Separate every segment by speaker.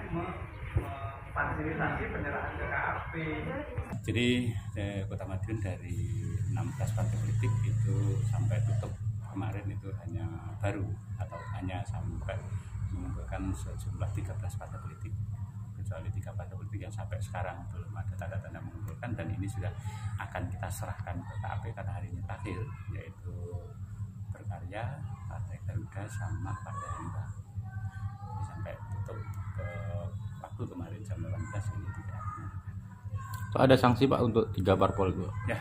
Speaker 1: memfasilitasi penyerahan ke KAP.
Speaker 2: Jadi Kota Madiun dari 16 partai politik itu sampai tutup kemarin itu hanya baru atau hanya sampai mengumpulkan sejumlah 13 partai politik, kecuali 3 partai politik yang sampai sekarang belum ada tanda-tanda mengumpulkan, dan ini sudah akan kita serahkan ke KAP karena hari ini terakhir, yaitu Berkarya, Partai Garuda, sama Partai Hanura. Jadi sampai tutup ke waktu kemarin jam 18 ini tidak
Speaker 3: ada sanksi Pak untuk 3 parpol itu?
Speaker 2: Ya,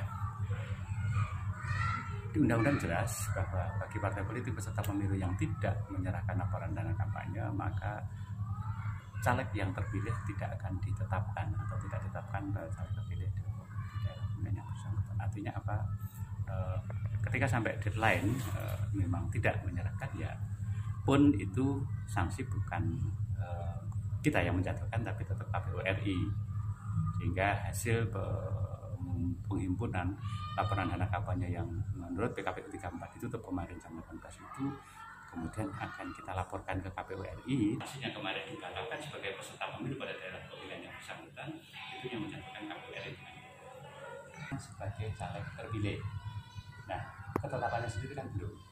Speaker 2: di undang-undang jelas bahwa bagi partai politik peserta pemilu yang tidak menyerahkan laporan dana kampanye, maka caleg yang terpilih tidak akan ditetapkan atau tidak ditetapkan caleg terpilih di daerah pemilihan yang bersangkutan. Artinya apa? Ketika sampai deadline memang tidak menyerahkan, ya pun itu sanksi bukan kita yang menjatuhkan, tapi tetap KPU RI, sehingga hasil penghimpunan laporan dana kampanye yang menurut PKPU 34 itu kemarin jam 18 itu kemudian akan kita laporkan ke KPU RI. Hasilnya kemarin ditetapkan sebagai peserta pemilu pada daerah pemilihan yang bersangkutan, itu yang menjatuhkan KPU RI sebagai caleg terpilih. Nah, ketetapannya sendiri kan belum.